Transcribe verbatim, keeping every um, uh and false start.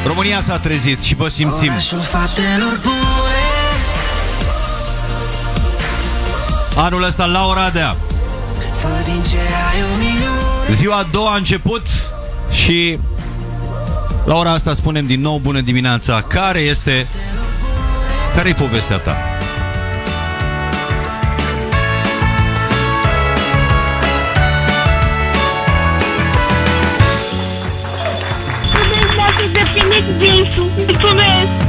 România s-a trezit și vă simțim. Anul ăsta la Oradea. Ziua a doua a început și la ora asta spunem din nou bună dimineața. Care este Care-i povestea ta? Mi-ați îndeplinit visul. Mulțumesc!